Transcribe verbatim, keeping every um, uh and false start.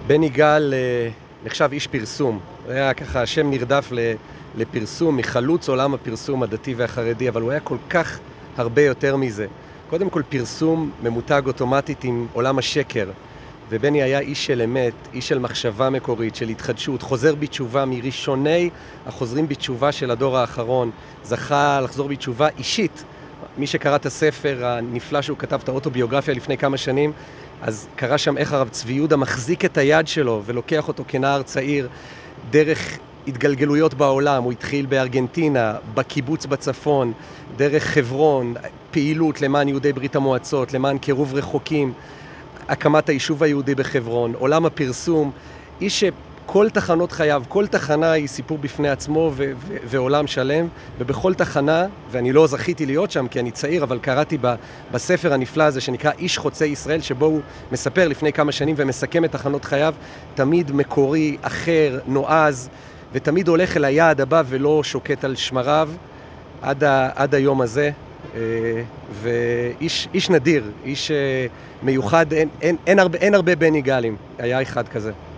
בני גל נחשב איש פרסום. היה ככה שם נרדף לפרסום, מחלוץ עולם הפרסום הדתי והחרדי, אבל הוא היה כל כך הרבה יותר מזה. קודם כל פרסום ממותג אוטומטית עם עולם השקר. ובני היה איש של אמת, איש של מחשבה מקורית, של התחדשות, חוזר בתשובה מראשוני החוזרים בתשובה של הדור האחרון. זכה לחזור בתשובה אישית. מי שקרא את הספר הנפלא שהוא כתב, את האוטוביוגרפיה לפני כמה שנים, אז קרא שם איך הרב צבי יהודה מחזיק את היד שלו ולוקח אותו כנער צעיר דרך התגלגלויות בעולם. הוא התחיל בארגנטינה, בקיבוץ בצפון, דרך חברון, פעילות למען יהודי ברית המועצות, למען קירוב רחוקים, הקמת היישוב היהודי בחברון, עולם הפרסום, איש שכל תחנות חייו, כל תחנה היא סיפור בפני עצמו ו- ו- ועולם שלם, ובכל תחנה, ואני לא זכיתי להיות שם כי אני צעיר, אבל קראתי ב- בספר הנפלא הזה שנקרא איש חוצה ישראל, שבו הוא מספר לפני כמה שנים ומסכם את תחנות חייו, תמיד מקורי, אחר, נועז, ותמיד הולך אל היעד הבא ולא שוקט על שמריו, עד, ה- עד היום הזה. ואיש איש נדיר, איש מיוחד, אין, אין, אין, הרבה, אין הרבה בני גלים, היה אחד כזה.